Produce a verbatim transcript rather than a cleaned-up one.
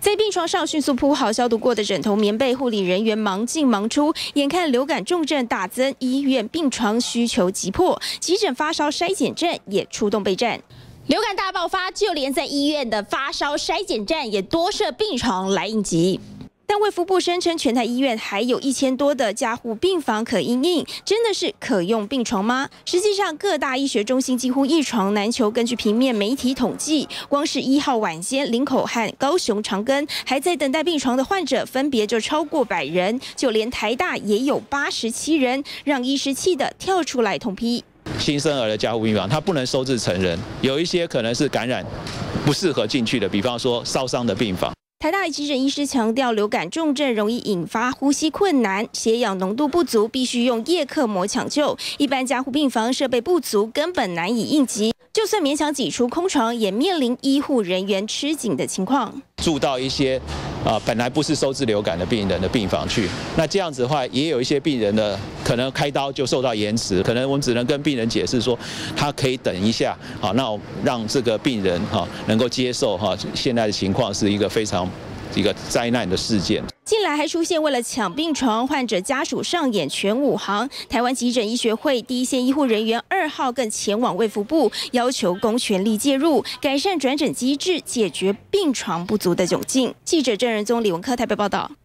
在病床上迅速铺好消毒过的枕头、棉被，护理人员忙进忙出。眼看流感重症大增，医院病床需求急迫，急诊发烧筛检站也出动备战。流感大爆发，就连在医院的发烧筛检站也多设病床来应急。 但卫福部声称，全台医院还有一千多的加护病房可因应，真的是可用病床吗？实际上，各大医学中心几乎一床难求。根据平面媒体统计，光是一号晚间林口和高雄长庚还在等待病床的患者，分别就超过百人，就连台大也有八十七人，让医师气得跳出来痛批。 新生儿的加护病房，它不能收治成人，有一些可能是感染不适合进去的，比方说烧伤的病房。 台大急诊医师强调，流感重症容易引发呼吸困难，血氧浓度不足，必须用叶克膜抢救。一般加护病房设备不足，根本难以应急。就算勉强挤出空床，也面临医护人员吃紧的情况。 住到一些啊、呃、本来不是收治流感的病人的病房去，那这样子的话，也有一些病人的可能开刀就受到延迟，可能我们只能跟病人解释说，他可以等一下，好，那让这个病人哈能够接受哈现在的情况是一个非常。 一个灾难的事件， 近来还出现为了抢病床，患者家属上演全武行。台湾急诊医学会第一线医护人员二号更前往卫福部，要求公权力介入，改善转诊机制，解决病床不足的窘境。记者郑仁宗、李文科台北报道。